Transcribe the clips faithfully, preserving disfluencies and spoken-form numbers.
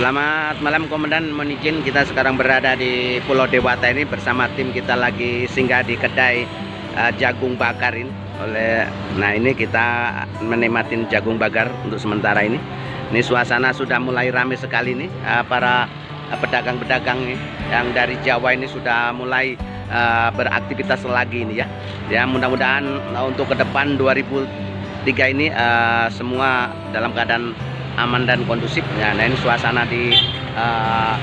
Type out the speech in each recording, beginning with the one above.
Selamat malam Komandan, mohon izin kita sekarang berada di Pulau Dewata ini bersama tim kita lagi singgah di kedai uh, jagung bakar ini. Oleh, nah ini kita menikmatin jagung bakar untuk sementara ini. Ini suasana sudah mulai ramai sekali nih, uh, para pedagang-pedagang uh, yang dari Jawa ini sudah mulai uh, beraktivitas lagi ini ya. Ya mudah-mudahan uh, untuk ke depan dua ribu tiga ini uh, semua dalam keadaan aman dan kondusif ya. Nah ini suasana di uh,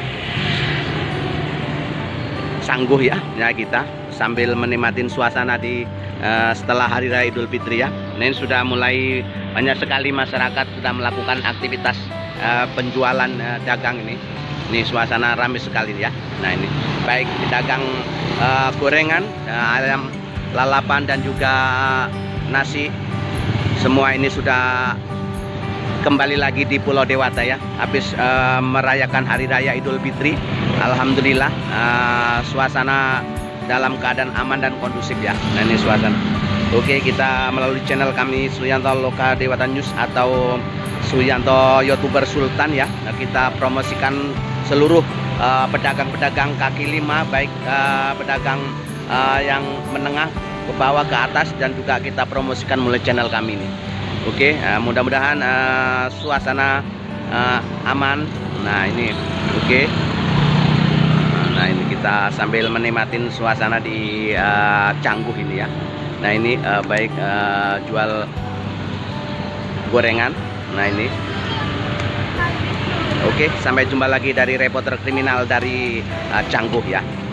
Sangguh ya, ya kita sambil menikmatin suasana di uh, setelah Hari Raya Idul Fitri ya. Nah ini sudah mulai banyak sekali masyarakat sudah melakukan aktivitas uh, penjualan uh, dagang ini. Ini suasana ramai sekali ya. Nah ini baik pedagang uh, gorengan, uh, ayam lalapan dan juga nasi, semua ini sudah kembali lagi di Pulau Dewata ya, habis uh, merayakan Hari Raya Idul Fitri. Alhamdulillah uh, suasana dalam keadaan aman dan kondusif ya. Nah ini suasana. Oke, kita melalui channel kami Suyanto Loka Dewata News atau Suyanto YouTuber Sultan ya. Nah, kita promosikan seluruh pedagang-pedagang uh, kaki lima, baik uh, pedagang uh, yang menengah ke bawah ke atas, dan juga kita promosikan melalui channel kami ini. Oke, uh, mudah-mudahan uh, suasana uh, aman. Nah ini, oke. Nah ini kita sambil menikmatin suasana di uh, Cangguh ini ya. Nah ini uh, baik uh, jual gorengan. Nah ini, oke. Sampai jumpa lagi dari reporter kriminal dari uh, Cangguh ya.